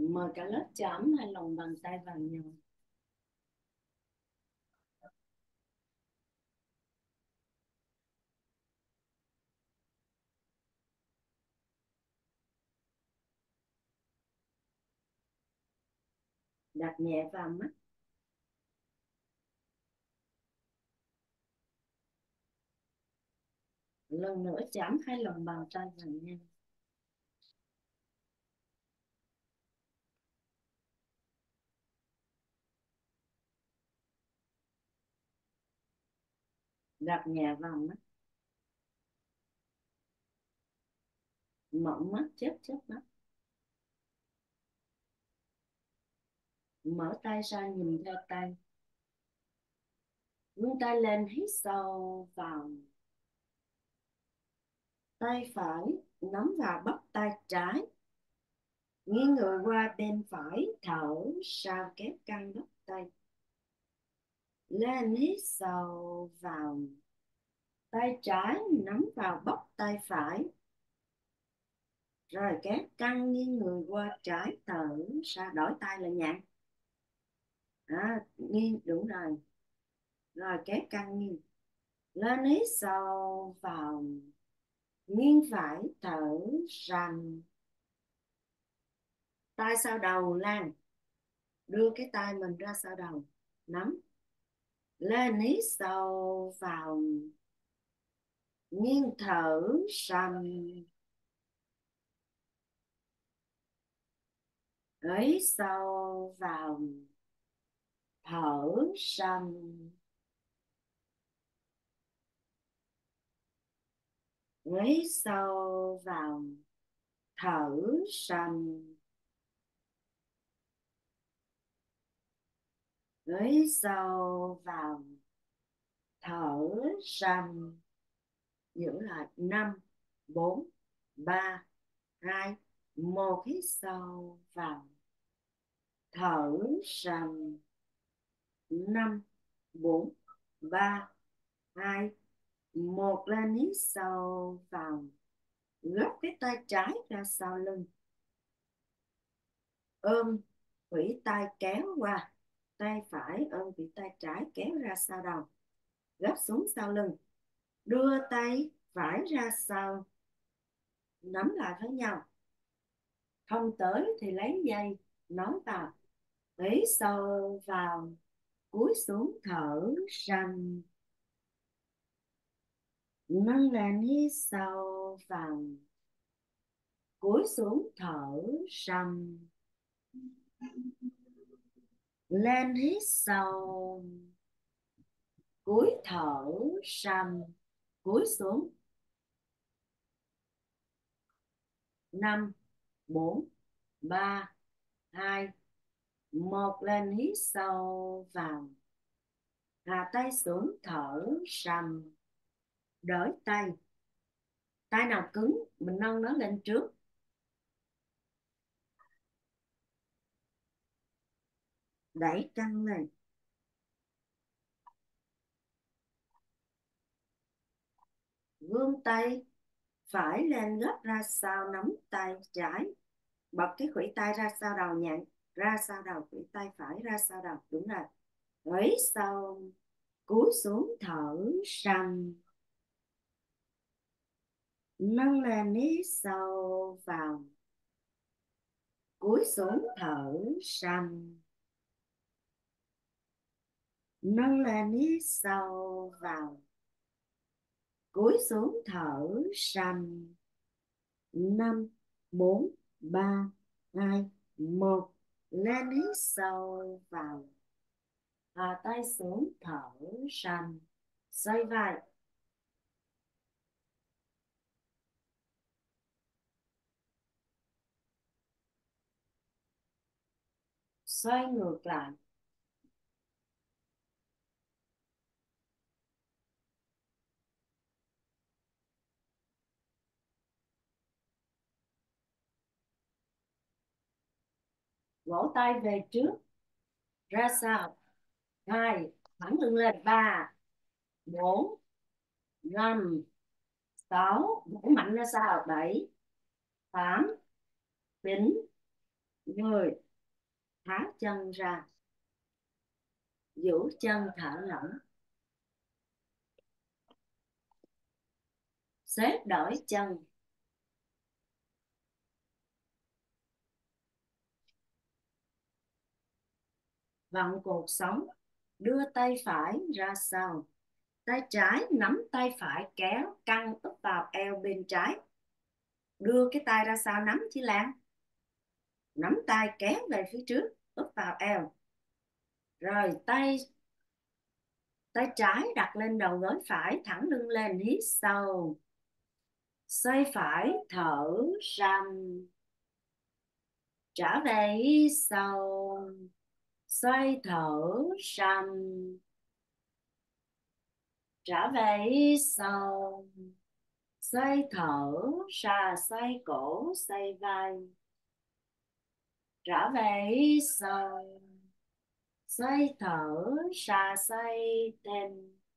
Mời cả lớp chấm hai lòng bàn tay vào nhau. Đặt nhẹ vào mắt. Lần nữa chấm hai lòng bàn tay vào nhau. Đặt nhẹ vào mắt. Mở mắt chớp chớp mắt. Mở tay ra nhìn theo tay. Vươn tay lên, hít sâu vào. Tay phải nắm vào bắp tay trái. Nghiêng người qua bên phải, thở sao kéo căng bắp tay. Lên, hít sâu vào. Tay trái nắm vào bắp tay phải. Rồi kéo căng nghiêng người qua trái, thở sao đổi tay là nhẹ. Nghiêng, đúng rồi. Rồi kéo căng nghiêng. Lên, hít sâu vào. Nghiêng phải, thở rằng. Tay sau đầu Lan. Đưa cái tay mình ra sau đầu. Nắm. Lên, hít sâu vào. Nghiêng thở rằng. Hít sâu vào. Thở rằng. Hít sâu vào. Thở rằng. Hít sâu vào. Thở rằng. Giữ lại 5, 4, 3, 2, 1. Hít sâu vào. Thở rằng. 5, 4, 3, 2, 1. Lên, hít sâu vào. Gấp cái tay trái ra sau lưng. Ôm khuỷu tay kéo qua. Tay phải ôm khuỷu tay trái kéo ra sau đầu. Gấp xuống sau lưng. Đưa tay phải ra sau. Nắm lại với nhau. Không tới thì lấy dây nối vào. Hít sâu vào. Cúi xuống thở rằng. Nâng lên, hít sâu vào. Cúi xuống thở rằng. Lên, hít sâu. Cúi thở rằng. Cúi xuống. 5, 4, 3, 2, 1. Lên, hít sâu vào. Hạ tay xuống thở rằng. Đỡ tay. Tay nào cứng mình nâng nó lên trước. Đẩy căng lên. Vươn tay phải lên gấp ra sau, nắm tay trái. Bật cái khuỷu tay ra sau đầu nhẹ. Ra sau đầu, khuỷu tay phải ra sau đầu. Đúng rồi. Hít sâu. Cúi xuống thở rằng. Nâng lên, hít sâu vào. Cúi xuống thở rằng. Nâng lên, hít sâu vào. Cúi xuống thở rằng. 5, 4, 3, 2, 1. Lên, hít sâu vào. Hạ tay xuống thở rằng. Xoay vai. Xoay ngược lại. Vỗ tay về trước. Ra sau. 2. Thẳng lưng lên. 3, 4, 5, 6. Vỗ mạnh ra sau. 7, 8, 9, người thả chân ra, duỗi chân thả lỏng, xếp đổi chân, vặn cột sống, đưa tay phải ra sau, tay trái nắm tay phải kéo căng úp vào eo bên trái, đưa cái tay ra sau nắm chỉ Lan, nắm tay kéo về phía trước úp vào eo, rồi tay tay trái đặt lên đầu gối phải, thẳng lưng lên, hít sâu, xoay phải thở ra, trở về hít sâu, xoay thở ra, trở về hít sâu, xoay thở ra, xoay cổ xoay vai, trở về hít sâu, xoay thở ra, xoay thêm,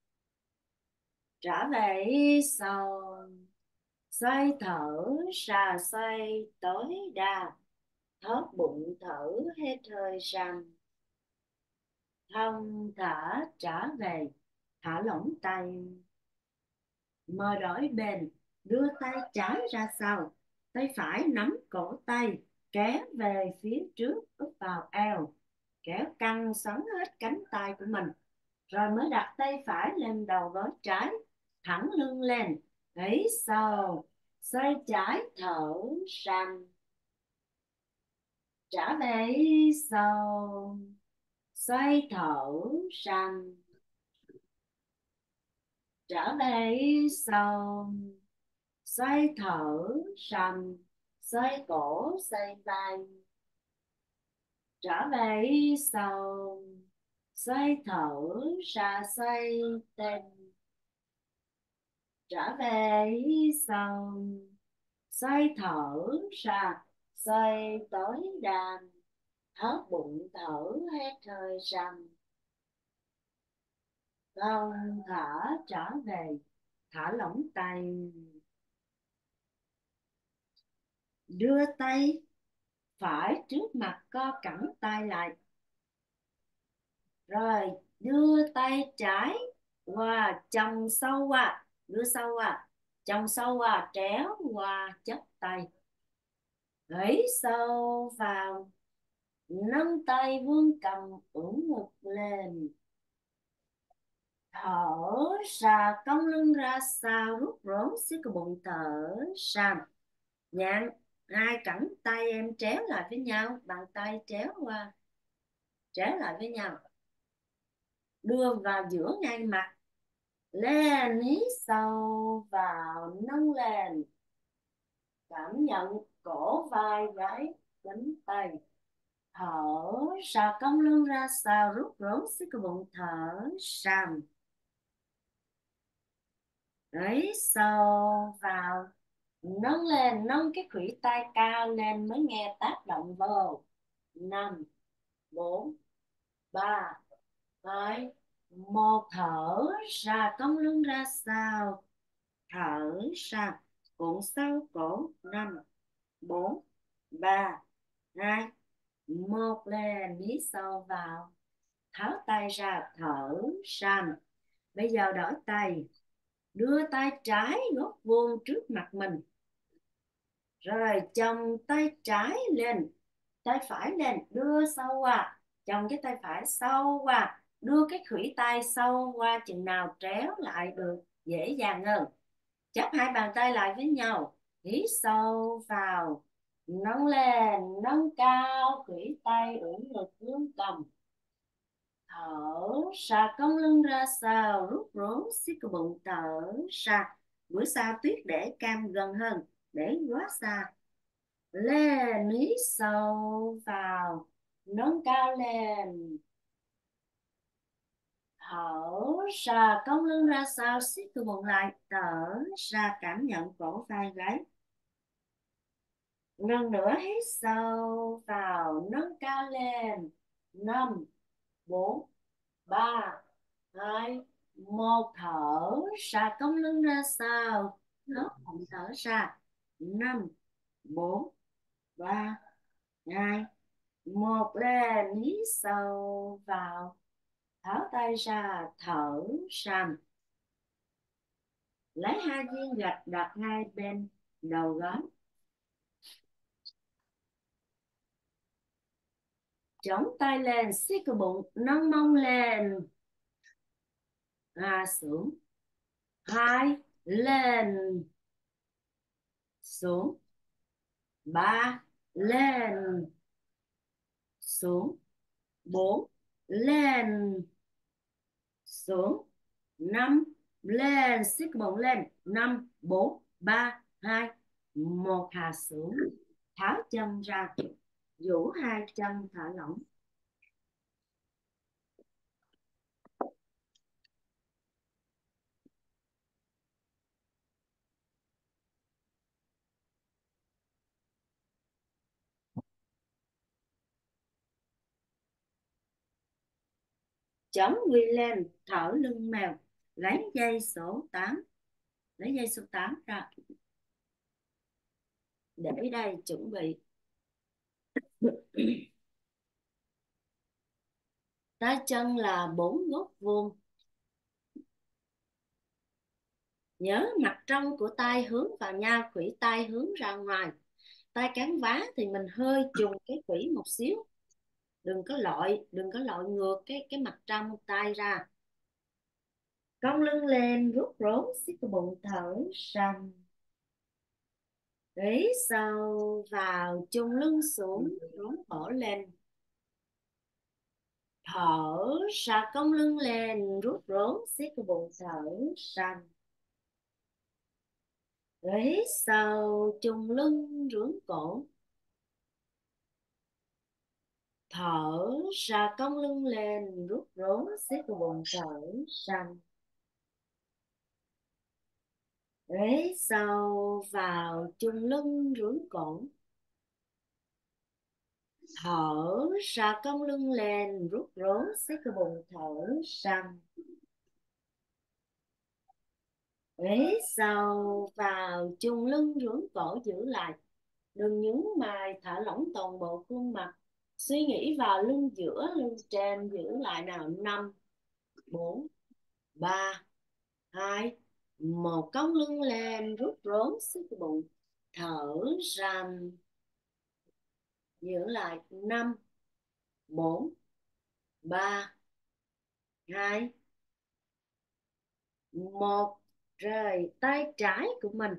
trở về hít sâu, xoay thở ra, xoay tối đa, thóp bụng thở hết hơi ra, thông thả trở về, thả lỏng tay, mời đổi bên, đưa tay trái ra sau, tay phải nắm cổ tay, kéo về phía trước úp vào eo, kéo căng xoắn hết cánh tay của mình, rồi mới đặt tay phải lên đầu gối trái, thẳng lưng lên, hít sâu, xoay trái thở ra, trở về hít sâu, xoay thở ra, trở về hít sâu, xoay thở ra, xoay cổ xoay vai, trở về hít sâu, xoay thở ra, xoay tên, trở về hít sâu, xoay thở ra, xoay tối đa, thở bụng thở hết hơi ra, không thở trở về, thả lỏng tay, đưa tay phải trước mặt, co cẳng tay lại, rồi đưa tay trái qua chồng sâu qua, đưa sâu qua chồng sâu qua, tréo qua chắp tay, hít sâu vào, nâng tay vuông cầm ưỡn ngực lên, thở ra cong lưng ra sau, rút rốn xích cái bụng, thở ra nhẹ, hai cẳng tay em tréo lại với nhau, bàn tay tréo qua tréo lại với nhau, đưa vào giữa ngay mặt, lên hít sâu vào, nâng lên, cảm nhận cổ vai gáy cánh tay, thở ra cong lưng ra sau, rút rốn xích cái bụng, thở ra, hít sâu vào, nâng lên, nâng cái khuỷu tay cao lên mới nghe tác động vô, 5 4 3 2 1, thở ra cong lưng ra sau, thở ra cuộn sau cổ, 5 4 3 2 1, lên, hít sâu vào, tháo tay ra, thở ra. Bây giờ đổi tay, đưa tay trái gốc vuông trước mặt mình, rồi chồng tay trái lên, tay phải lên, đưa sâu qua, chồng cái tay phải sâu qua, đưa cái khuỷu tay sâu qua chừng nào tréo lại được dễ dàng hơn, chắp hai bàn tay lại với nhau, hít sâu vào, nâng lên, nâng cao khuỷu tay, ưỡn ngực vuông cằm, thở ra cong lưng ra sau, rút rốn siết cái bụng, thở ra, bữa sau tuyết để cam gần hơn, để quá xa, lên, hít sâu vào, nâng cao lên, thở ra cong lưng ra sau, siết cái bụng lại, thở ra, cảm nhận cổ vai gáy, lần nữa hít sâu vào, nâng cao lên, 5 4 3 2 1, thở ra cong lưng ra sau, hít bụng, thở ra, 5 4 3 2 Một lên, hít sâu vào, thở tay ra, thở sàn. Lấy hai viên gạch đặt hai bên đầu gối, chống tay lên, siết cái bụng, nâng mông lên, xuống, hai, lên, xuống, ba, lên, xuống, bốn, lên, xuống, năm, lên, siết cái bụng lên, năm, bốn, ba, hai, một, hạ xuống, tháo chân ra, duỗi hai chân thả lỏng. Chống quy lên, thở lưng mèo, lấy dây số 8, lấy dây số 8 ra, để đây chuẩn bị. Tay chân là 4 góc vuông, nhớ mặt trong của tay hướng vào nhau, khuỷu tay hướng ra ngoài. Tay cán vá thì mình hơi trùng cái khuỷu một xíu, đừng có lội ngược cái mặt trong tay ra. Cong lưng lên, rút rốn, siết cái bụng, thở sâu. Hít sâu vào, chùng lưng xuống, rốn cổ lên, thở ra, cong lưng lên, rút rốn, siết cái bụng, thở sâu. Hít sâu, chùng lưng, rốn cổ, thở ra, cong lưng lên, rút rốn, siết cái bụng, thở sâu. Hít sâu vào, chùng lưng, rốn cổ, thở ra, cong lưng lên, rút rốn, siết cái bụng, thở sâu. Hít sâu vào, chùng lưng, rốn cổ, giữ lại, đừng nhún mày, thả lỏng toàn bộ khuôn mặt, suy nghĩ vào lưng giữa, lưng trên, giữ lại nào. 5, 4, 3, 2, 1, cong lưng lên, rút rốn, siết cái bụng, thở ra, giữ lại. 5, 4, 3, 2, 1. Rồi tay trái của mình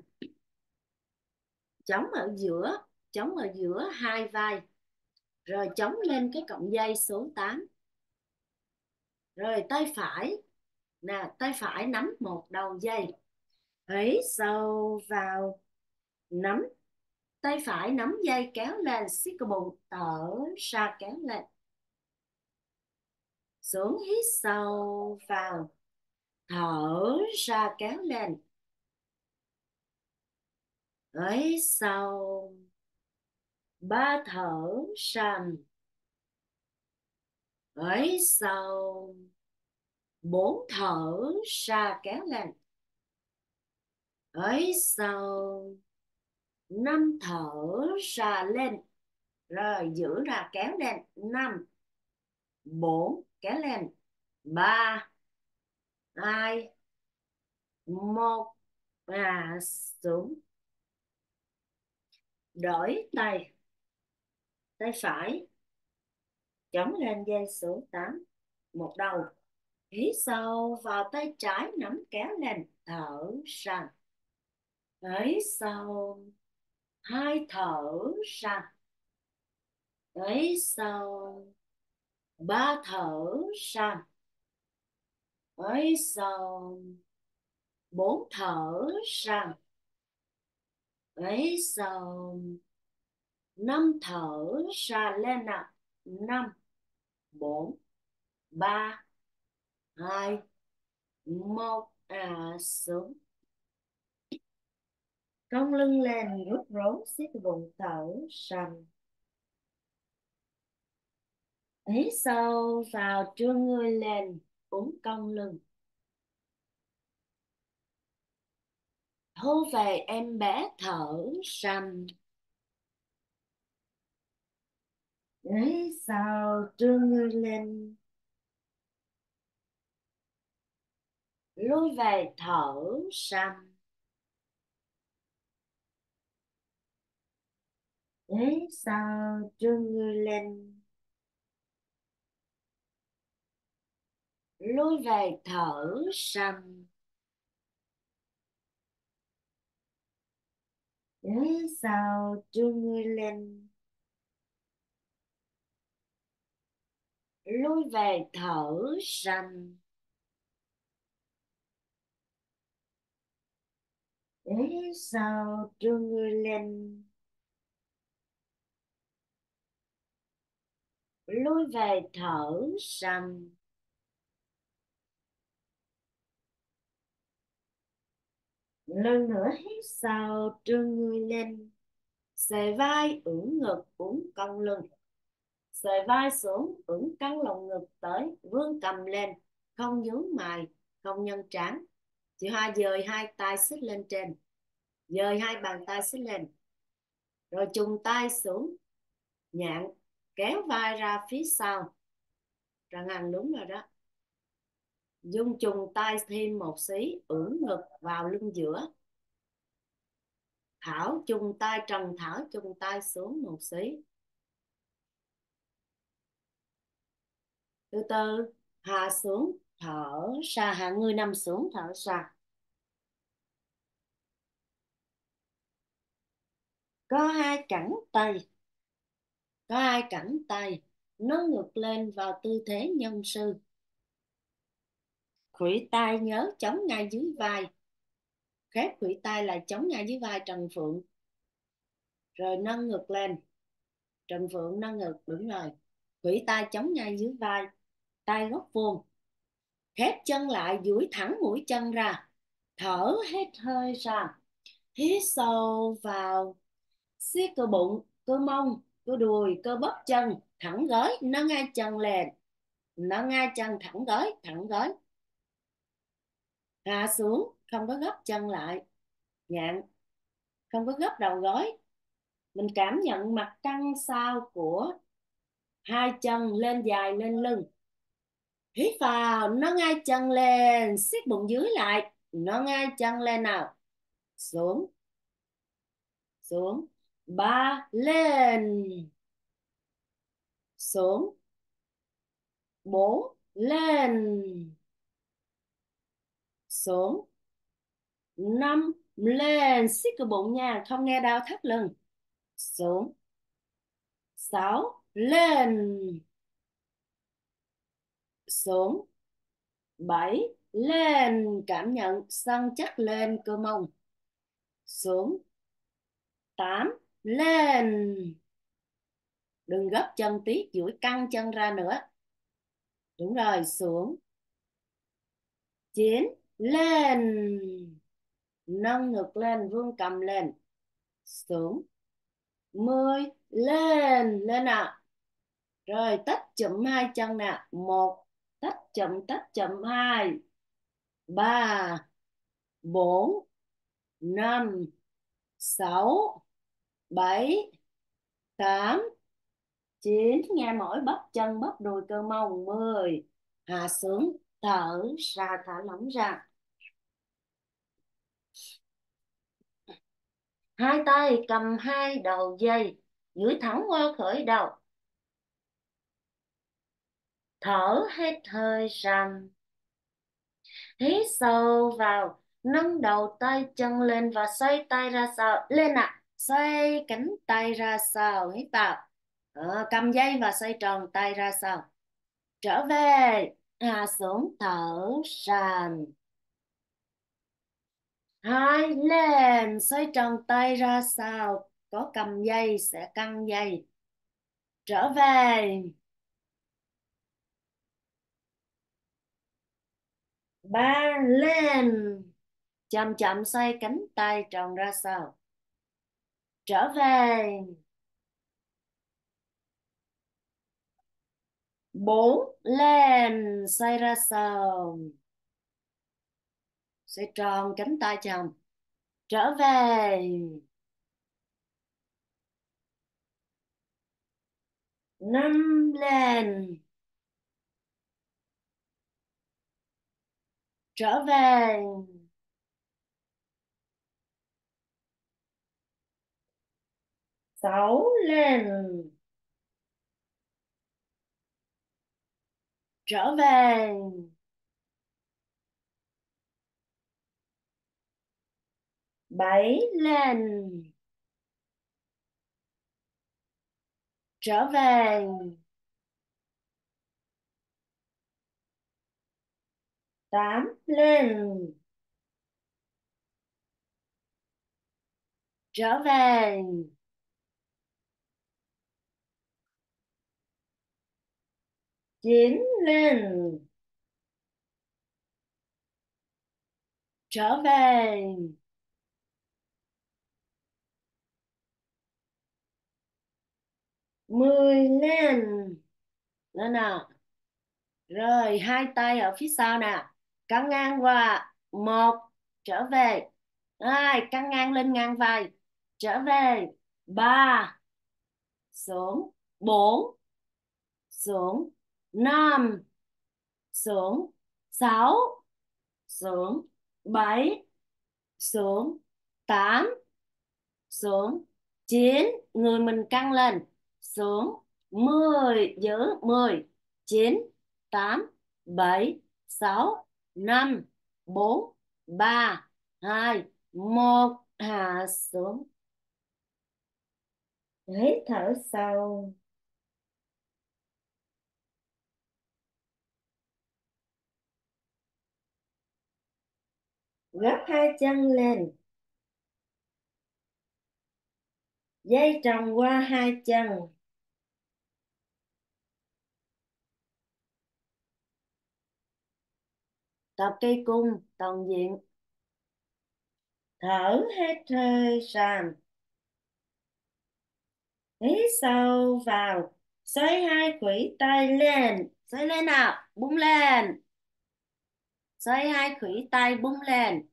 chống ở giữa, chống ở giữa hai vai, rồi chống lên cái cọng dây số 8. Rồi tay phải nè, tay phải nắm một đầu dây, hít sâu vào, nắm, tay phải nắm dây kéo lên, siết cái bụng, thở ra, kéo lên, xuống, hít sâu vào, thở ra, kéo lên, hít sâu, ba, thở ra, hít sâu, 4, thở ra, kéo lên, hít sâu, 5, thở ra, lên, rồi giữ ra, kéo lên. 5, 4, kéo lên. 3, 2, 1, và xuống. Đổi tay, tay phải chống lên dây số 8, một đầu, hít sâu vào, tay trái nắm kéo lên, thở ra, hít sâu, 2, thở ra, hít sâu, 3, thở ra, hít sâu, 4, thở ra, hít sâu, 5, thở ra, lên nào. 5, 4, 3, 2, 1, xuống. Cong lưng lên, rút rốn, siết cái bụng, thở sâu. Hít sâu vào, trương người lên, uốn cong lưng. Thu về, em bé thở sâu. Ấy sao trương ngươi lên, lui về thở sanh. Ấy sao trương ngươi lên, lui về thở sanh. Ấy sao trương ngươi lên, lui về thở sanh. Ấy sao trương ngươi lên, lui về thở sanh. Lần nữa hít sâu trương người lên, xề vai ưỡn ngực uốn cong lưng, xề vai xuống ưỡn căng lồng ngực tới, vươn cầm lên, không nhướng mày, không nhân trán. Chị Hoa dời hai tay xích lên trên, dời hai bàn tay xích lên, rồi chùng tay xuống nhạn, kéo vai ra phía sau. Trần Hằng đúng rồi đó. Dung chùng tay thêm một xí, ưỡn ngực vào lưng giữa. Thảo chung tay, Trần Thảo chung tay xuống một xí. Từ từ hạ xuống thở ra, hạ người nằm xuống thở ra. Có hai cẳng tay, có hai cẳng tay nó ngược lên vào tư thế nhân sư. Khuỷu tay nhớ chống ngay dưới vai, khép khuỷu tay là chống ngay dưới vai Trần Phượng, rồi nâng ngực lên. Trần Phượng nâng ngực, đúng rồi. Khuỷu tay chống ngay dưới vai, tay góc vuông, khép chân lại, duỗi thẳng mũi chân ra, thở hết hơi ra. Hít sâu vào, siết cơ bụng, cơ mông, cơ đùi, cơ bắp chân, thẳng gối, nâng hai chân lên, nâng hai chân thẳng gối, thẳng gối. Hạ xuống, không có gấp chân lại, nhạn, không có gấp đầu gối. Mình cảm nhận mặt căng sau của hai chân lên dài lên lưng. Hít vào, nâng hai chân lên, siết bụng dưới lại, nâng hai chân lên nào. Xuống, xuống, ba, lên, xuống, bốn, lên, xuống, năm, lên, siết cái bụng nha, không nghe đau thắt lưng. Xuống, sáu, lên, xuống, bảy, lên, cảm nhận săn chắc lên cơ mông. Xuống, tám, lên, đừng gấp chân tiết, duỗi căng chân ra nữa. Đúng rồi, xuống. Chín, lên, nâng ngực lên, vươn cầm lên. Xuống. 10, lên, lên nào. Rồi tách chụm hai chân nè. Một, tách chụm hai, ba, bốn, năm, sáu, bảy, tám, chín. Nghe mỏi bắp chân, bắp đùi, cơ mông. 10, hạ xuống, thở ra, thả lỏng ra. Hai tay cầm hai đầu dây, duỗi thẳng qua khởi đầu, thở hết hơi ra. Hít sâu vào, nâng đầu tay chân lên và xoay tay ra sau. Lên ạ, xoay cánh tay ra sau. Hít vào, cầm dây và xoay tròn tay ra sau. Trở về, hạ xuống thở ra. Hai, lên, xoay tròn tay ra sau. Có cầm dây sẽ căng dây. Trở về. Ba, lên, chậm chậm xoay cánh tay tròn ra sau. Trở về. Bốn, lên, xoay ra sau, xoay tròn cánh tay chồng. Trở về. năm lên, trở về, sáu lên, trở về, bảy lên, trở về, tám lên, trở về, chín lên, trở về, 10 lên, nữa nào. Rồi hai tay ở phía sau nè, căng ngang qua, một, trở về, hai, căng ngang lên ngang vai, trở về, ba, xuống, bốn, xuống, năm, xuống, sáu, xuống, bảy, xuống, tám, xuống, chín, người mình căng lên, xuống, 10, giữ, 10, 9, 8, 7, 6, 5, 4, 3, 2, 1, hạ xuống. Hít thở sâu, gấp hai chân lên, dây tròng qua hai chân, tập cây cung toàn diện, thở hết hơi sàn, hít sâu vào, xoay hai khuỷu tay lên, xoay lên nào, bung lên, xoay hai khuỷu tay bung lên,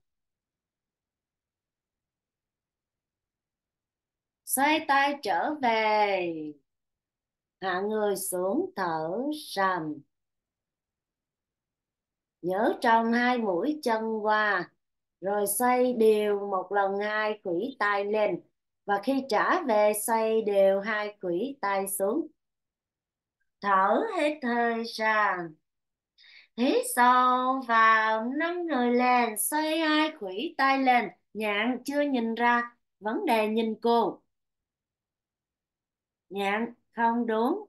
xoay tay trở về, hạ người xuống thở sầm, nhớ tròn hai mũi chân qua, rồi xoay đều một lần hai khuỷu tay lên, và khi trả về xoay đều hai khuỷu tay xuống, thở hết hơi ra, hít sâu vào, nâng người lên, xoay hai khuỷu tay lên, nhạn chưa nhìn ra vấn đề, nhìn cô, nhạn không đúng,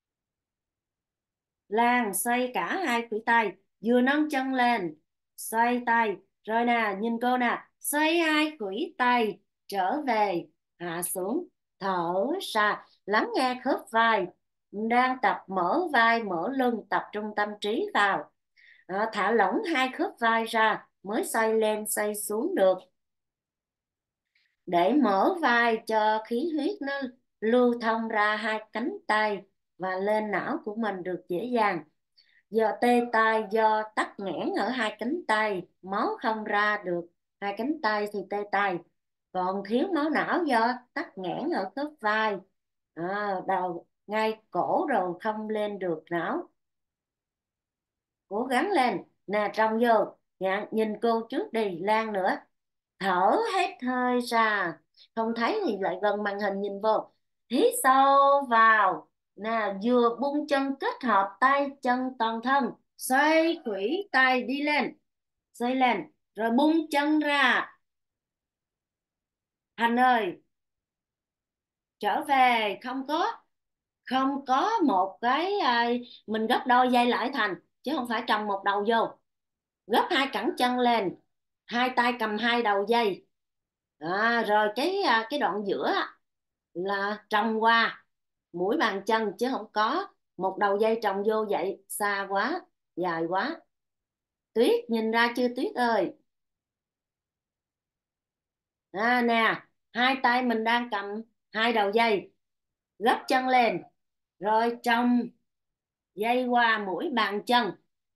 Lan xoay cả hai khuỷu tay, vừa nâng chân lên, xoay tay, rồi nè, nhìn cô nè, xoay hai khuỷu tay, trở về, hạ xuống, thở ra, lắng nghe khớp vai, đang tập mở vai, mở lưng, tập trung tâm trí vào. Thả lỏng hai khớp vai ra, mới xoay lên, xoay xuống được. Để mở vai cho khí huyết nó lưu thông ra hai cánh tay và lên não của mình được dễ dàng. Do tê tay do tắc nghẽn ở hai cánh tay, máu không ra được hai cánh tay thì tê tay, còn thiếu máu não do tắc nghẽn ở khớp vai, đầu ngay cổ rồi không lên được não. Cố gắng lên nè, trông vô, nhìn cô trước đi, Lan nữa, thở hết hơi ra, không thấy thì lại gần màn hình nhìn vô, hít sâu vào nè, vừa bung chân kết hợp tay chân toàn thân, xoay khuỷu tay đi lên, xoay lên rồi bung chân ra, Thành ơi, trở về, không có một cái mình gấp đôi dây lại Thành, chứ không phải trồng một đầu vô, gấp hai cẳng chân lên, hai tay cầm hai đầu dây, rồi cái đoạn giữa á, là trồng qua mũi bàn chân, chứ không có một đầu dây trồng vô vậy, xa quá, dài quá. Tuyết nhìn ra chưa Tuyết ơi? Nè, hai tay mình đang cầm hai đầu dây, gấp chân lên rồi trồng dây qua mũi bàn chân,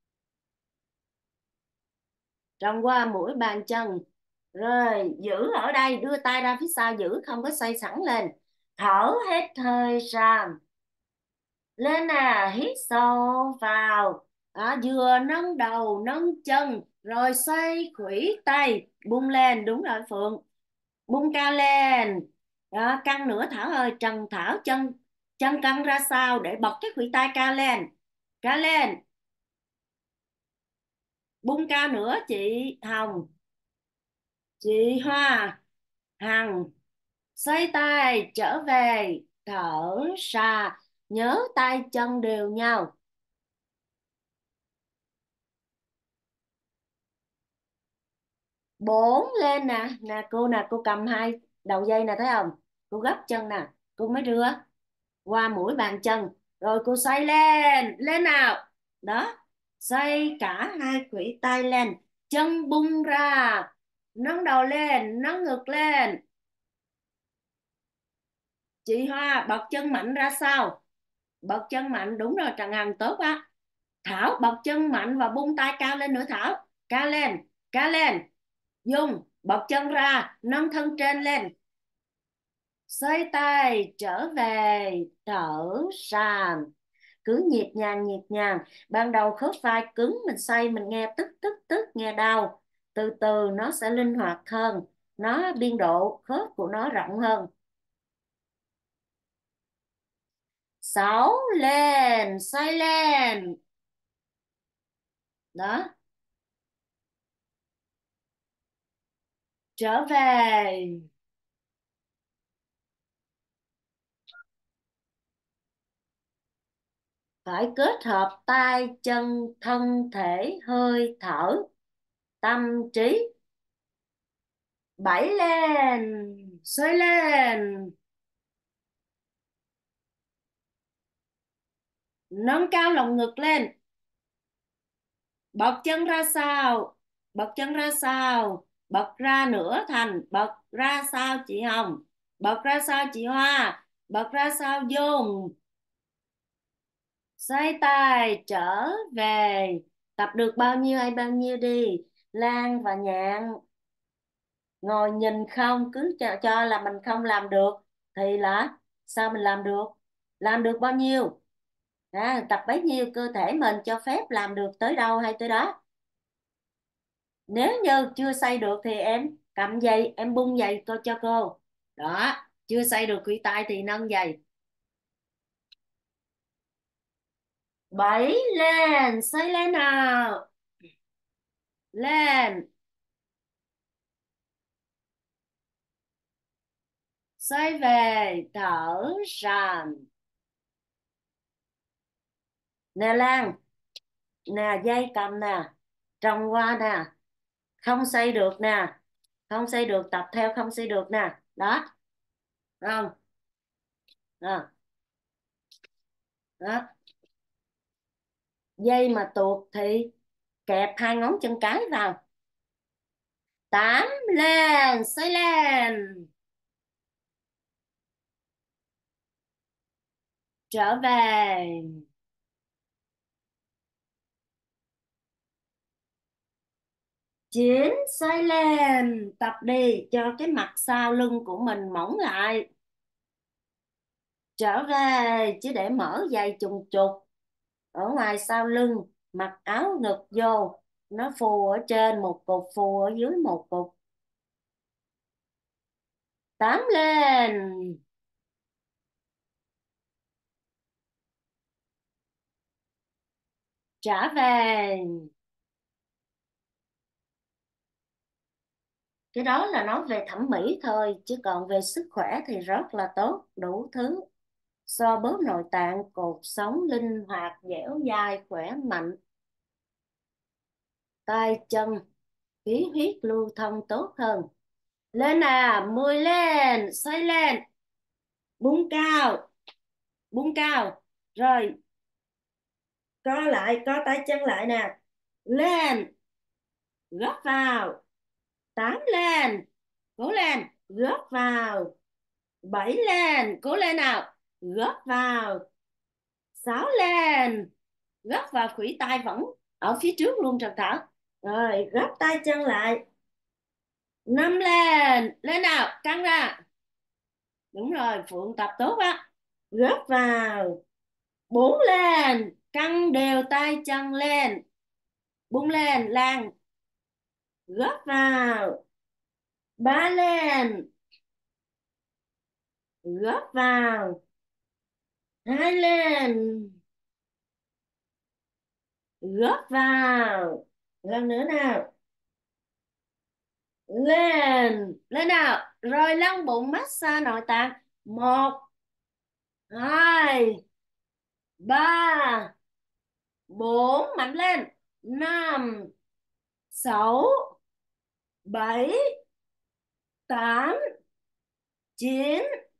trồng qua mũi bàn chân, rồi giữ ở đây, đưa tay ra phía sau giữ, không có xoay sẵn lên, thở hết hơi ra, Lên nè, hít sâu vào. Đó, vừa nâng đầu nâng chân rồi xoay khuỷu tay bung lên, đúng rồi Phượng, bung cao lên. Đó, căng nữa Thảo ơi, Trần Thảo, chân chân căng ra sau để bật cái khuỷu tay cao lên, cao lên, bung cao nữa chị Hồng, chị Hoa, Hằng. Xoay tay trở về, thở ra, nhớ tay chân đều nhau. 4 lên nè, nè cô cầm hai đầu dây nè, thấy không? Cô gấp chân nè, cô mới đưa qua mũi bàn chân, rồi cô xoay lên, lên nào. Đó, xoay cả hai khuỷu tay lên, chân bung ra, nâng đầu lên, nâng ngực lên. Chị Hoa bật chân mạnh ra sau, bật chân mạnh, đúng rồi Trần Hằng, tốt á. Thảo bật chân mạnh và bung tay cao lên nữa Thảo, cao lên, cao lên. Dung bật chân ra, nâng thân trên lên, xoay tay trở về, thở ra. Cứ nhịp nhàng, ban đầu khớp vai cứng mình xoay mình nghe tức tức tức, nghe đau. Từ từ nó sẽ linh hoạt hơn, nó biên độ khớp của nó rộng hơn. 6 lên, xoay lên. Đó, trở về. Phải kết hợp tay chân thân thể hơi thở tâm trí. 7 lên, xoay lên, nâng cao lồng ngực lên, bật chân ra sau, bật chân ra sau, bật ra nửa thành, bật ra sau chị Hồng, bật ra sau chị Hoa, bật ra sau Dung. Xoay tay trở về, tập được bao nhiêu hay bao nhiêu đi. Lan và Nhạn ngồi nhìn không, cứ cho là mình không làm được thì là sao mình làm được bao nhiêu. Tập bấy nhiêu cơ thể mình cho phép làm được tới đâu hay tới đó. Nếu như chưa xây được thì em cầm giày em bung giày cho cô. Đó, chưa xây được khuỷu tay thì nâng giày. 7 lên, xoay lên nào, lên, xoay về, thở ra. Nè Lan, nè dây cầm nè, trồng qua nè, không xây được nè, không xây được tập theo không xây được nè. Đó, không. Đó, đó. Dây mà tuột thì kẹp hai ngón chân cái vào. 8 lên, xoay lên, trở về. 9 xoay lên, tập đi cho cái mặt sau lưng của mình mỏng lại. Trở về, chứ để mở giày trùng trục ở ngoài sau lưng, mặc áo ngực vô, nó phù ở trên một cục, phù ở dưới một cục. 8 lên, trả về. Cái đó là nói về thẩm mỹ thôi, chứ còn về sức khỏe thì rất là tốt, đủ thứ. So bóp nội tạng, cột sống linh hoạt, dẻo dai, khỏe mạnh. Tay chân, khí huyết lưu thông tốt hơn. Lên à, 10 lên, xoay lên, bung cao, bung cao. Rồi, co lại, co tay chân lại nè. Lên, góp vào. 8 lên, cố lên, góp vào. 7 lên, cố lên nào, góp vào. 6 lên, góp vào, khuỷu tay vẫn ở phía trước luôn Trần Thảo. Rồi, góp tay chân lại. 5 lên, lên nào, căng ra. Đúng rồi, Phượng tập tốt á. Góp vào. Bốn lên, căng đều tay chân lên, bung lên, Lan góp vào. Ba lên, góp vào. Hai lên, góp vào. Lần nữa nào. Lên, lên nào. Rồi lăn bụng massage nội tạng. Một, hai, ba, bốn, mạnh lên. Năm, sáu, bảy, tám, chín,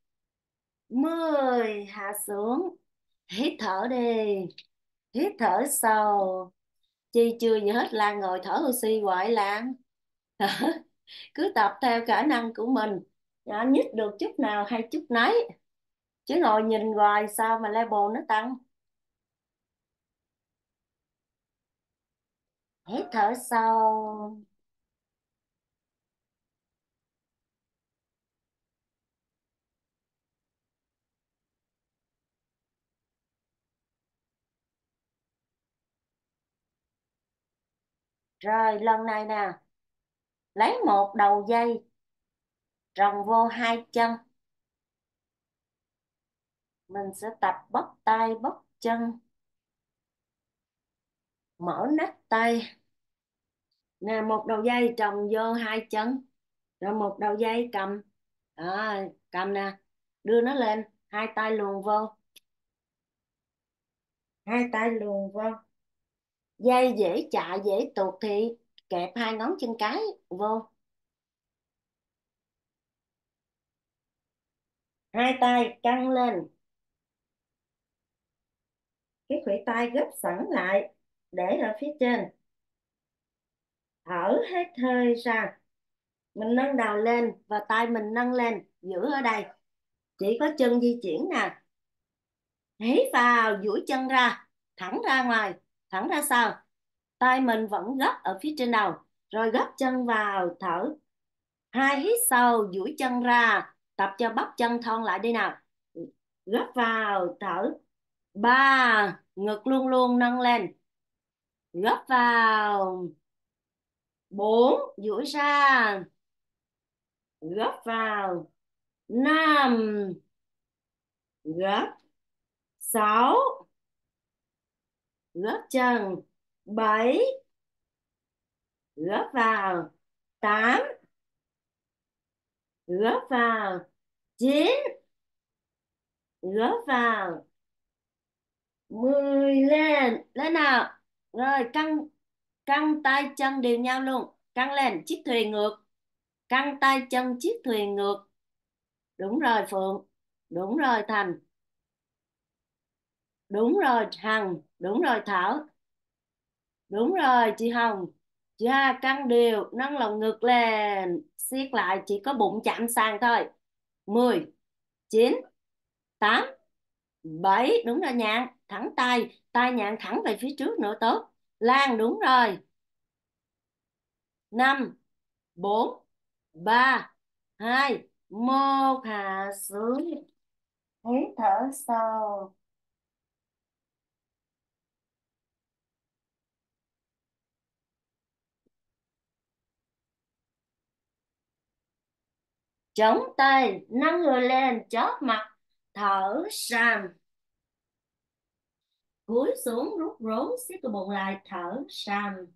10. Hạ xuống. Hít thở đi. Hít thở sâu. Chi chưa gì hết, là ngồi thở oxy hoài Lan. Cứ tập theo khả năng của mình. Nhích được chút nào hay chút nấy, chứ ngồi nhìn hoài sao mà level nó tăng. Hít thở sâu. Rồi lần này nè, lấy một đầu dây trồng vô hai chân. Mình sẽ tập bóp tay bóp chân, mở nách tay nè. Một đầu dây trồng vô hai chân, rồi một đầu dây cầm. Cầm nè, đưa nó lên, hai tay luồn vô. Hai tay luồn vô. Dây dễ chạy dễ tuột thì kẹp hai ngón chân cái vô. Hai tay căng lên, cái khuỷu tay gấp sẵn lại để ở phía trên. Thở hết hơi ra, mình nâng đầu lên và tay mình nâng lên giữ ở đây, chỉ có chân di chuyển nè. Hít vào, duỗi chân ra, thẳng ra ngoài, thẳng ra sau. Tay mình vẫn gấp ở phía trên đầu, rồi gấp chân vào, thở. Hai, hít sâu, duỗi chân ra, tập cho bắp chân thon lại đi nào. Gấp vào, thở. Ba, ngực luôn luôn nâng lên, gấp vào. Bốn, duỗi ra, gấp vào. Năm, gấp. Sáu, gấp chân. Bảy, gấp vào. Tám, gấp vào. Chín, gấp vào. 10. Lên, lên nào. Rồi căng, căng tay chân đều nhau luôn, căng lên chiếc thuyền ngược. Căng tay chân chiếc thuyền ngược. Đúng rồi Phượng. Đúng rồi Thành. Đúng rồi Hằng. Đúng rồi Thảo. Đúng rồi chị Hồng. Chị Hà căng đều, nâng lồng ngực lên, siết lại, chỉ có bụng chạm sàn thôi. 10, 9, 8, 7. Đúng rồi Nhạn, thẳng tay, tay Nhạn thẳng về phía trước nữa, tốt. Lan đúng rồi. 5, 4, 3, 2, 1. Hạ xuống. Hít thở sâu. Chống tay, nâng người lên, chóp mặt, thở sàn. Cúi xuống rút rốn, siết cái bụng lại, thở sàn.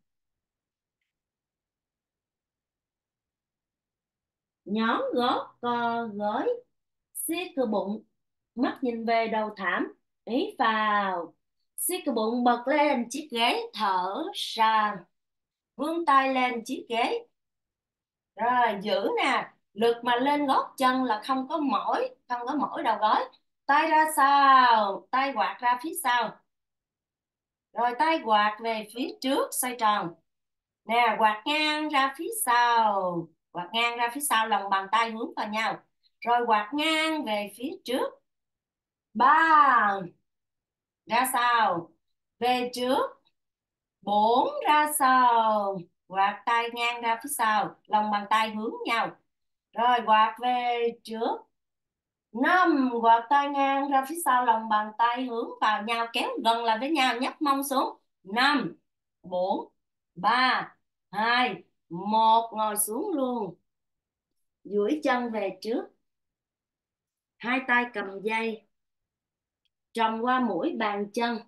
Nhón gót co gối, siết cái bụng, mắt nhìn về đầu thảm. Ý vào, siết cái bụng bật lên chiếc ghế, thở sàn. Vươn tay lên chiếc ghế. Rồi giữ nè, lực mà lên gót chân là không có mỏi, không có mỏi đầu gối. Tay ra sau, tay quạt ra phía sau. Rồi tay quạt về phía trước, xoay tròn. Nè, quạt ngang ra phía sau. Quạt ngang ra phía sau, lòng bàn tay hướng vào nhau. Rồi quạt ngang về phía trước. Ba, ra sau, về trước. Bốn, ra sau, quạt tay ngang ra phía sau, lòng bàn tay hướng nhau. Rồi quạt về trước. Năm, quạt tay ngang ra phía sau lòng bàn tay, hướng vào nhau, kéo gần lại với nhau, nhấc mông xuống. Năm, bốn, ba, hai, một, ngồi xuống luôn. Duỗi chân về trước, hai tay cầm dây, tròng qua mũi bàn chân,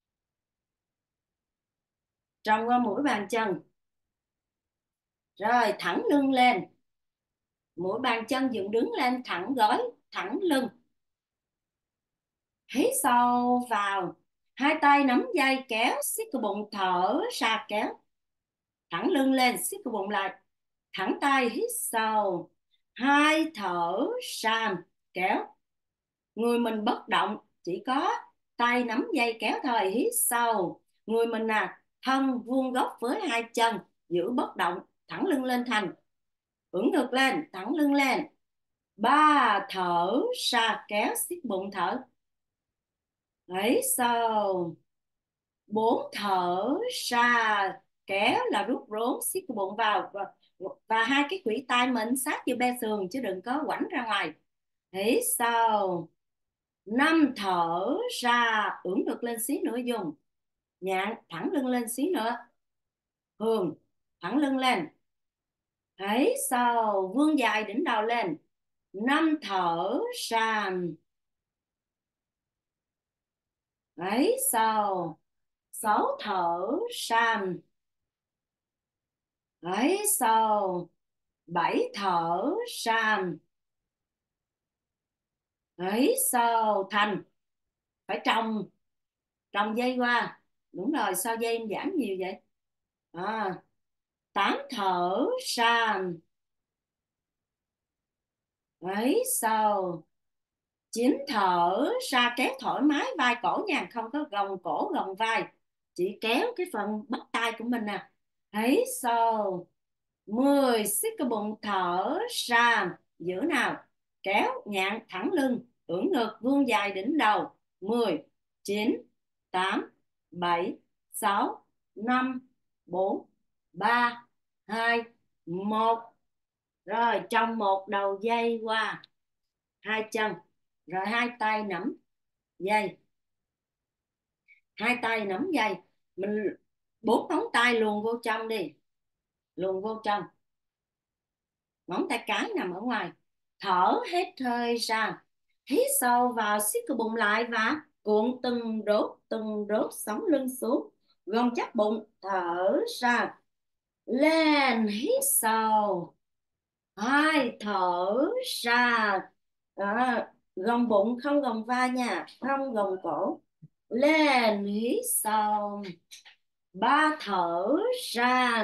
tròng qua mũi bàn chân. Rồi thẳng lưng lên, mũi bàn chân dựng đứng lên, thẳng gối, thẳng lưng. Hít sâu vào, hai tay nắm dây kéo, siết cái bụng, thở ra kéo. Thẳng lưng lên, siết cái bụng lại, thẳng tay, hít sâu, hai thở ra kéo. Người mình bất động, chỉ có tay nắm dây kéo thôi. Hít sâu, người mình thân vuông góc với hai chân, giữ bất động, thẳng lưng lên thành, ưỡn ngực lên, thẳng lưng lên. Ba, thở ra kéo, siết bụng thở. Hít sâu. Bốn, thở ra kéo là rút rốn, siết cái bụng vào, và hai cái khuỷu tay mình sát vô be sườn chứ đừng có quẳng ra ngoài. Hít sâu. Năm, thở ra, ưỡn ngực lên xí nữa, dùng nhạn, thẳng lưng lên xí nữa, Hương, thẳng lưng lên. Hít sâu, vươn dài đỉnh đầu lên. Năm, thở ra. Hít sâu. Sáu, thở ra. Hít sâu. Bảy, thở ra. Hít sâu. Thành, phải trồng trồng dây qua. Đúng rồi, sao dây em giảm nhiều vậy? Tám, thở ra. Hít sâu. Chín, thở ra, kéo thoải mái vai cổ nha, không có gồng cổ gồng vai, chỉ kéo cái phần bắp tay của mình nè. Hít sâu. 10, siết cái bụng, thở ra, giữ nào, kéo nhạn, thẳng lưng, ưỡn ngực, vươn dài đỉnh đầu. 10, 9, 8, 7, 6, 5, 4, 3, 2, 1. Rồi trong một đầu dây qua hai chân, rồi hai tay nắm dây, hai tay nắm dây, mình bốn ngón tay luồn vô trong đi, luồn vô trong, ngón tay cái nằm ở ngoài. Thở hết hơi ra, hít sâu vào, siết cái bụng lại và cuộn từng đốt sống lưng xuống, gom chắc bụng, thở ra, lên, hít sâu, hai, thở ra. Gồng bụng, không gồng vai nha, không gồng cổ, lên, hít sâu. Ba, thở ra,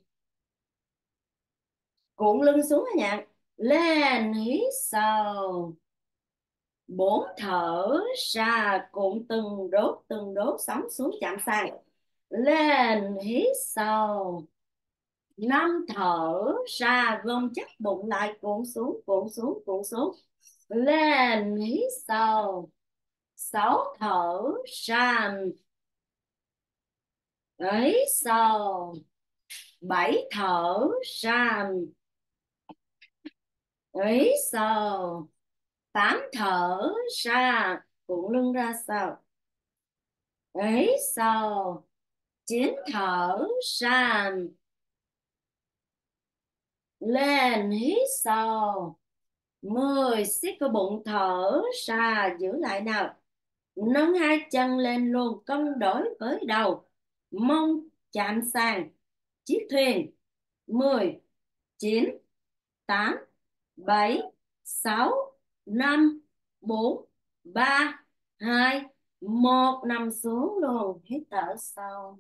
cuộn lưng xuống nha, lên, hít sâu. Bốn, thở ra, cuộn từng đốt sống xuống chạm sàn, lên, hít sâu. Năm, thở ra, gom chắc bụng lại, cuộn xuống, cuộn xuống, cuộn xuống, lên, hít sâu. Sáu, thở ra, hít sâu. Bảy, thở ra, hít sâu. Tám, thở ra, cuộn lưng ra sau, hít sâu. Chín, thở ra, lên, hít sâu. 10, siết cái bụng, thở ra, giữ lại nào, nâng hai chân lên luôn, cân đối với đầu, mông chạm sàn chiếc thuyền. 10, 9, 8, 7, 6, 5, 4, 3, 2, 1, nằm xuống luôn, hít thở sâu.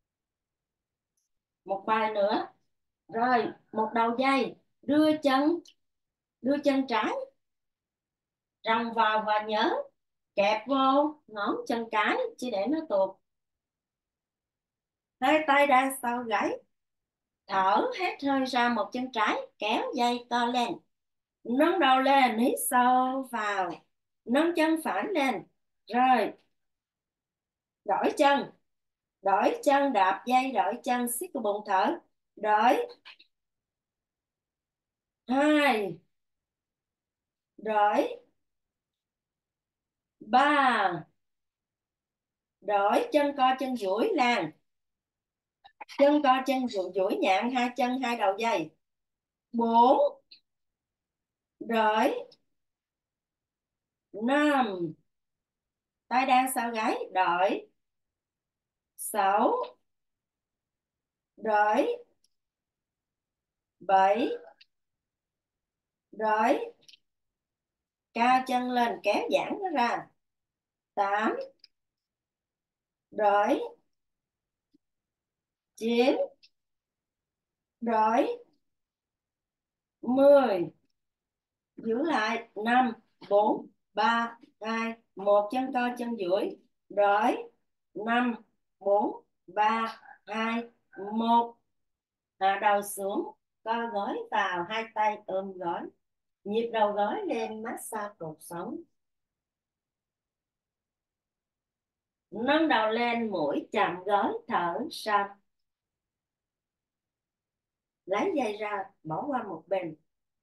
Một bài nữa. Rồi một đầu dây, đưa chân trái tròng vào và nhớ kẹp vô ngón chân cái chỉ để nó tuột. Hai tay ra sau gáy, thở hết hơi ra, một chân trái kéo dây to lên, nâng đầu lên, hít sâu vào, nâng chân phải lên. Rồi đổi chân, đổi chân, đạp dây, đổi chân, siết cái bụng, thở, đổi. Hai, đổi. 3. Đổi chân co chân duỗi làm. Chân co chân duỗi nhạn, hai chân hai đầu dây. 4. Đổi. 5. Tay đang sau gáy. Đổi. 6. Đổi. 7. Đổi. Cao chân lên kéo giãn nó ra. 8. Đổi. 9. Đổi. 10. Giữ lại. 5 4 3 2 1. Chân co chân duỗi. Đổi. 5 4 3 2 1. Hạ đầu xuống, co gối vào, hai tay ôm gối. Nhịp đầu gối lên, massage cột sống. Nâng đầu lên, mũi chạm gối, thở sâu. Lấy dây ra, bỏ qua một bên.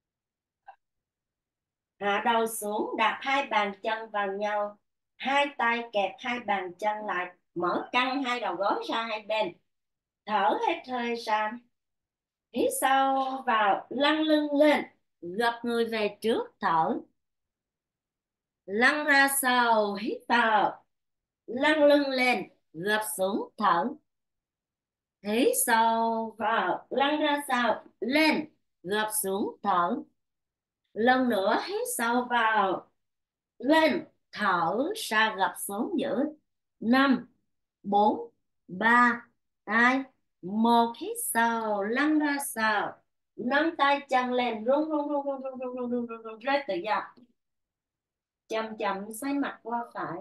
Hạ đầu xuống, đặt hai bàn chân vào nhau. Hai tay kẹp hai bàn chân lại, mở căng hai đầu gối ra hai bên. Thở hết hơi ra. Hít sâu vào, lăn lưng lên, gập người về trước, thở. Lăn ra sau, hít vào, lăn lưng lên, gập xuống, thở. Hít sâu vào, lăn ra sau, lên, gập xuống, thở. Lần nữa hít sâu vào, lên, thở ra, gập xuống, giữ. 5 4 3 2 1. Hít sâu, lăn ra sau, nâng tay chân lên, rung rung rung rung rung rung rung rung rung rung, rất tự do. Chậm chậm xoay mặt qua phải,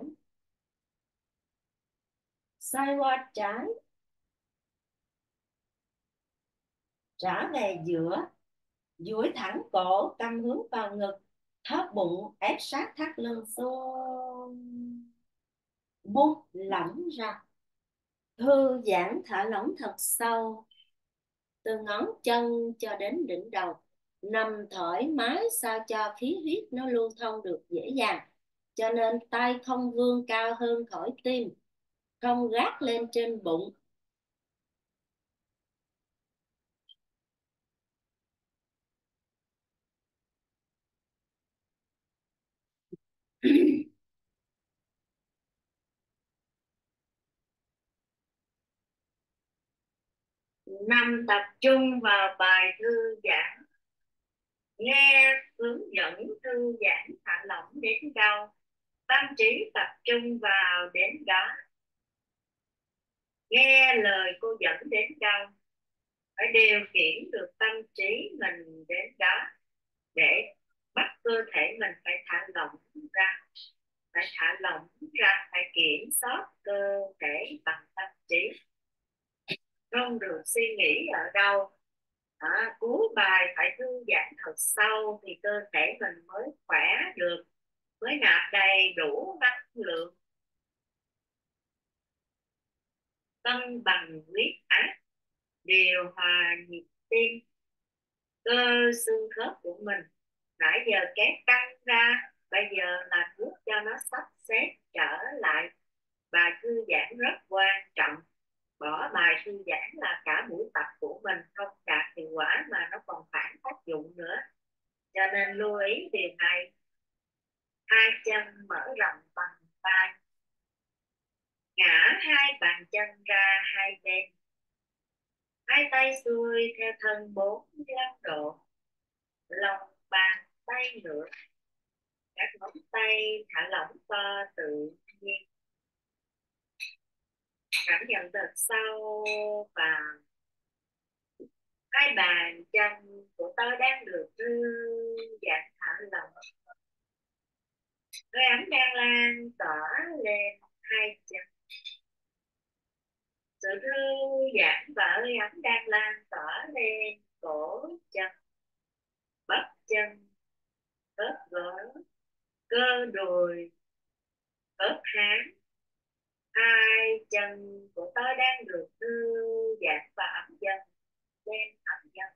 xoay qua trái, trả về giữa, duỗi thẳng cổ, cầm hướng vào ngực, thấp bụng, ép sát thắt lưng xuống, buông lỏng ra, thư giãn thả lỏng thật sâu, từ ngón chân cho đến đỉnh đầu. Nằm thoải mái sao cho khí huyết nó lưu thông được dễ dàng, cho nên tay không vươn cao hơn khỏi tim, không gác lên trên bụng. Nằm tập trung vào bài thư giãn, nghe hướng dẫn thư giãn thả lỏng đến đâu, tâm trí tập trung vào đến đó, nghe lời cô dẫn đến đâu, phải điều khiển được tâm trí mình đến đó, để bắt cơ thể mình phải thả lỏng ra, phải thả lỏng ra, phải kiểm soát cơ thể bằng tâm trí, không được suy nghĩ ở đâu. Cuối bài phải thư giãn thật sâu thì cơ thể mình mới khỏe được, mới nạp đầy đủ năng lượng, cân bằng huyết áp, điều hòa nhịp tim. Cơ xương khớp của mình nãy giờ kéo căng ra, bây giờ là thuốc cho nó sắp xếp trở lại. Bài thư giãn rất quan trọng, bỏ bài thư giãn là cả buổi tập của mình không đạt hiệu quả mà nó còn phản tác dụng nữa, cho nên lưu ý điều này. Hai chân mở rộng bằng vai, ngã hai bàn chân ra hai bên, hai tay xuôi theo thân 45 độ, lòng bàn tay ngược, các ngón tay thả lỏng to tự nhiên. Cảm nhận thật sâu và hai bàn chân của tôi đang được thư giãn thả lỏng. Hơi ấm đang lan tỏa lên hai chân. Sự thư giãn và hơi ấm đang lan tỏa lên cổ chân, bắp chân, khớp gối, cơ đùi, khớp háng. Hai chân của tôi đang được thư giãn và ấm dần lên, ấm dần.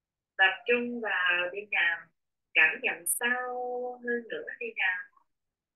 Tập trung vào đi nào, cảm nhận sâu hơn nữa đi nào.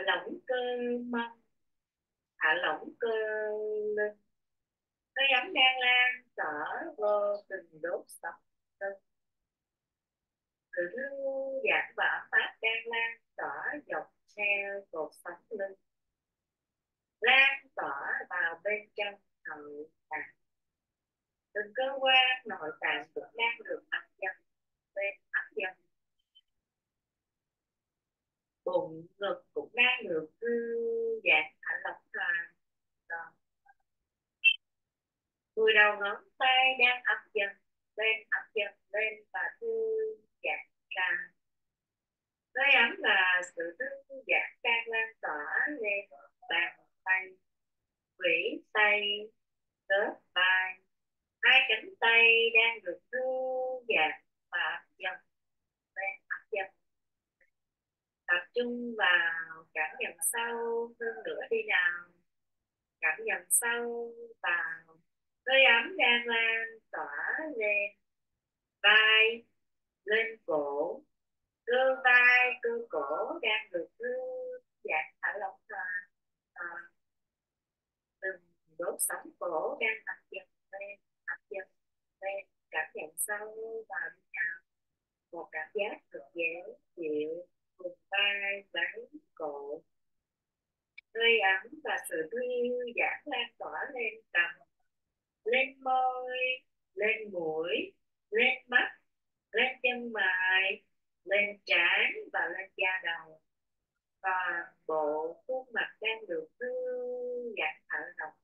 lỏng cơ mông, thả lỏng cơ lưng. Hơi ấm đang lan tỏa vô từng đốt sống lưng. Sự thư giãn và ấm áp đang lan tỏa dọc theo cột sống lưng, lan tỏa vào bên trong nội tạng. Từng cơ quan nội tạng cũng đang được ấm dần bên ấm dần. Bụng ngực cũng đang được thư giãn thả lỏng hoàn toàn. Đùi đầu ngón tay đang ấm dần lên và thư giãn ra. Hơi ấm là sự thư giãn đang lan tỏa lên bàn tay, quỷ tay, khớp vai. Hai cánh tay đang được thư giãn và ấm dần lên ấm dần. Tập trung vào cảm nhận sâu hơn nữa đi nào. Cảm nhận sâu vào hơi ấm đang lan tỏa lên vai, lên cổ. Cơ vai, cơ cổ đang được thư giãn thả lỏng ra. Từng đốt sống cổ đang ập dần lên, ập dần lên. Cảm nhận sâu vào đi nào. Một cảm giác thật dễ chịu vùng vai, gáy, cổ. Hơi ấm và sự thư giãn lan tỏa lên cằm, lên môi, lên mũi, lên mắt, lên chân mày, lên trán và lên da đầu. Toàn bộ khuôn mặt đang được thư giãn thở lỏng.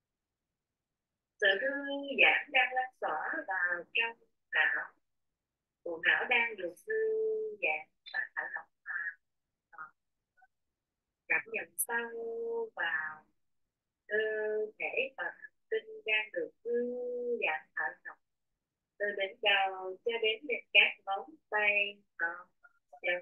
Sự thư giãn đang lan tỏa vào trong não. Bộ não đang được thư giãn và thở lỏng. Cảm nhận sâu vào cơ thể và thần kinh đang được thư giãn thở lỏng. Từ đỉnh đầu cho đến các ngón tay, ngón chân.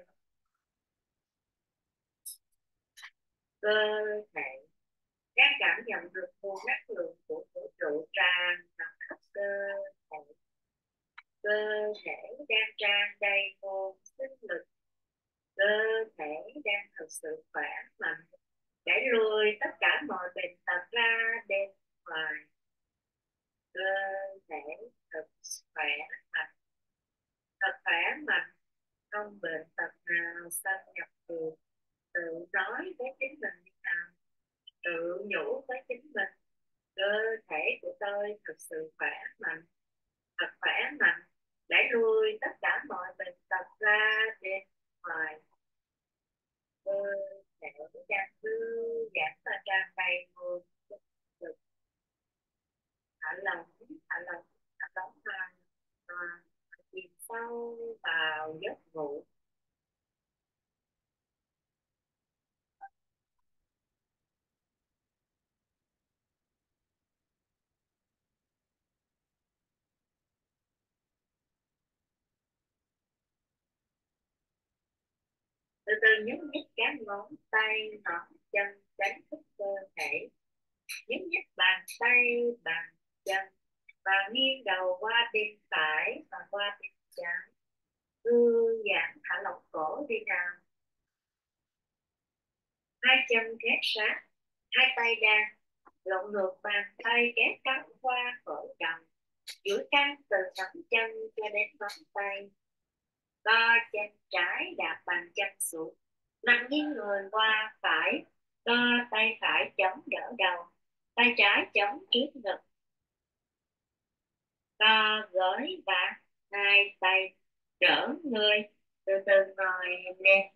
Cơ thể các cảm nhận được nguồn năng lượng của vũ trụ tràn ngập khắp cơ thể. Cơ thể đang tràn đầy nguồn sinh lực. Cơ thể đang thực sự khỏe mạnh, đẩy lùi tất cả mọi bệnh tật ra bên ngoài. Cơ thể thật khỏe mạnh, thật khỏe mạnh, không bệnh tật nào xâm nhập được. Tự nói với chính mình như nào, tự nhủ với chính mình: cơ thể của tôi thực sự khỏe mạnh, thật khỏe mạnh, đẩy lùi tất cả mọi bệnh tật ra bên ngoài. Cơ thể đang thư giãn và tràn đầy nguồn lực. Thả lỏng, thả lỏng, thả lỏng hoàn toàn, chìm sâu vào giấc ngủ. Từ từ nhúc nhích các ngón tay, ngón chân, đánh thức cơ thể. Nhúc nhích bàn tay, bàn chân và nghiêng đầu qua bên phải và qua bên trái. Thư giãn thả lỏng cổ đi nào. Hai chân khép sát, hai tay đang lộn ngược bàn tay kéo căng qua cổ tròn, duỗi căng từ ngón chân cho đến ngón tay. Co chân trái đạp bàn chân xuống, nằm nghiêng người qua phải. Co tay phải chống đỡ đầu, tay trái chống trước ngực. Co gối và hai tay đỡ người, từ từ ngồi lên.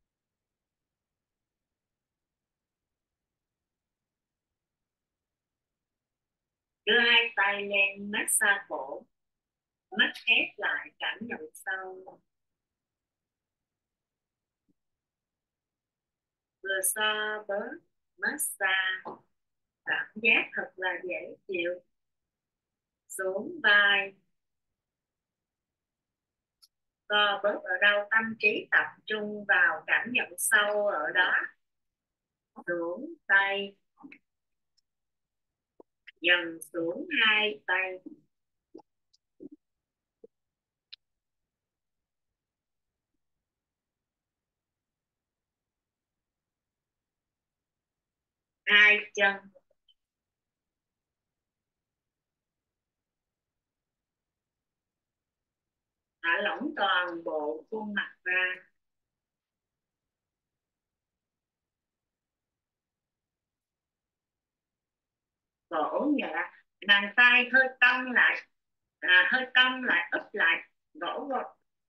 Đưa hai tay lên massage cổ, mắt khép lại, cảm nhận sâu. Vừa so bớt massage, cảm giác thật là dễ chịu. Xuống vai, co bớt ở đâu tâm trí tập trung vào cảm nhận sâu ở đó. Xuống tay, dần xuống hai tay. hai chân, thả lỏng toàn bộ khuôn mặt ra, cổ nhẹ, bàn tay hơi cong lại, hơi cong lại, úp lại, gõ vào.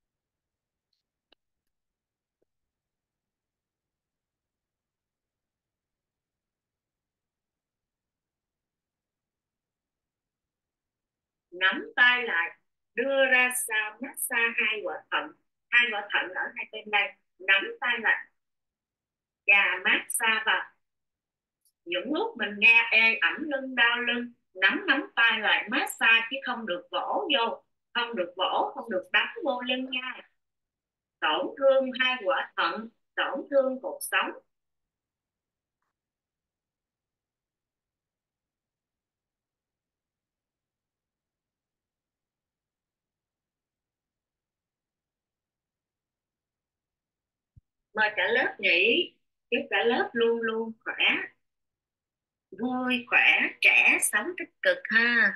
Nắm tay lại, đưa ra sau, massage hai quả thận, hai quả thận ở hai bên đây, nắm tay lại và massage vào. Những lúc mình nghe ê ẩm lưng, đau lưng, nắm nắm tay lại massage chứ không được vỗ vô, không được vỗ, không được đánh vô lưng nha. Tổn thương hai quả thận, tổn thương cuộc sống. Mời cả lớp nghỉ, chúc cả lớp luôn luôn khỏe, vui khỏe, trẻ, sống tích cực ha.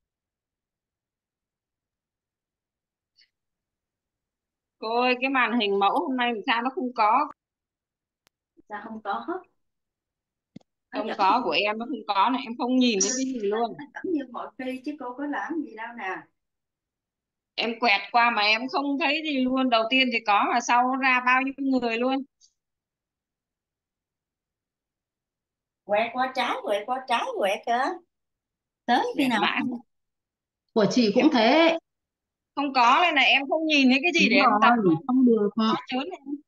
Cô ơi, cái màn hình mẫu hôm nay làm sao nó không có? Sao không có hết? Nó Không vẫn có, của em nó không có này, em không nhìn thấy cái gì luôn. nó vẫn như mọi khi chứ cô có làm gì đâu nè. Em quẹt qua mà em không thấy gì luôn. Đầu tiên thì có mà sau ra bao nhiêu người luôn. Quẹt qua trái, quẹt qua trái, quẹt kìa, tới khi Quẹt nào mãi không? không, Của chị em cũng thế. không có, nên là em không nhìn thấy cái gì để Đúng em tập rồi, luôn. không được. Có chớn này.